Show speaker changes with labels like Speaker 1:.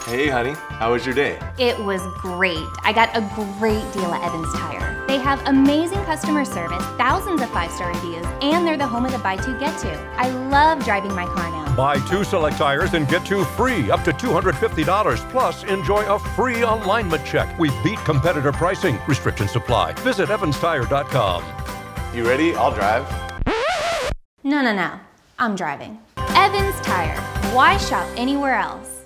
Speaker 1: Hey, honey. How was your day?
Speaker 2: It was great. I got a great deal at Evans Tire. They have amazing customer service, thousands of 5-star reviews, and they're the home of the buy two, get two. I love driving my car now.
Speaker 3: Buy 2 select tires and get 2 free, up to $250. Plus, enjoy a free alignment check. We beat competitor pricing. Restrictions apply. Visit evanstire.com.
Speaker 1: You ready? I'll drive.
Speaker 2: No. I'm driving. Evans Tire. Why shop anywhere else?